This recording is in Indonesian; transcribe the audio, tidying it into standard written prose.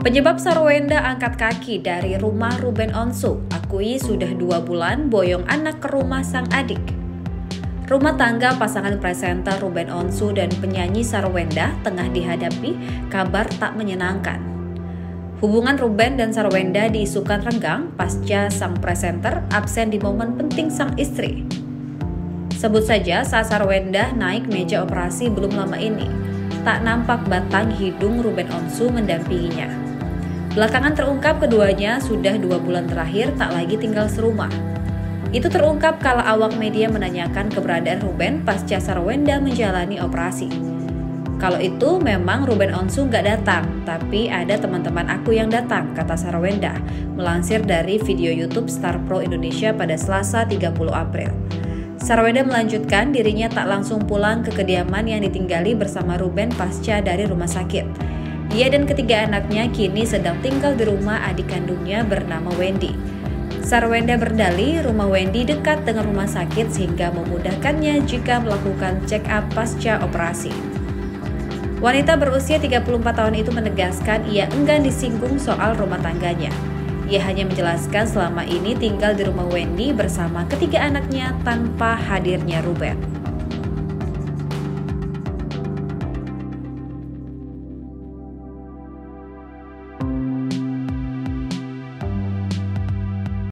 Penyebab Sarwenda angkat kaki dari rumah Ruben Onsu, akui sudah 2 bulan boyong anak ke rumah sang adik. Rumah tangga pasangan presenter Ruben Onsu dan penyanyi Sarwenda tengah dihadapi kabar tak menyenangkan. Hubungan Ruben dan Sarwenda diisukan renggang pasca sang presenter absen di momen penting sang istri. Sebut saja saat Sarwenda naik meja operasi belum lama ini, tak nampak batang hidung Ruben Onsu mendampinginya. Belakangan terungkap keduanya sudah 2 bulan terakhir tak lagi tinggal serumah. Itu terungkap kala awak media menanyakan keberadaan Ruben pasca Sarwenda menjalani operasi. Kalau itu memang Ruben Onsu nggak datang, tapi ada teman-teman aku yang datang, kata Sarwenda, melansir dari video YouTube Star Pro Indonesia pada Selasa 30 April. Sarwenda melanjutkan dirinya tak langsung pulang ke kediaman yang ditinggali bersama Ruben pasca dari rumah sakit. Ia dan ketiga anaknya kini sedang tinggal di rumah adik kandungnya bernama Wendy. Sarwenda berdalih rumah Wendy dekat dengan rumah sakit sehingga memudahkannya jika melakukan check up pasca operasi. Wanita berusia 34 tahun itu menegaskan ia enggan disinggung soal rumah tangganya. Ia hanya menjelaskan selama ini tinggal di rumah Wendy bersama ketiga anaknya tanpa hadirnya Ruben.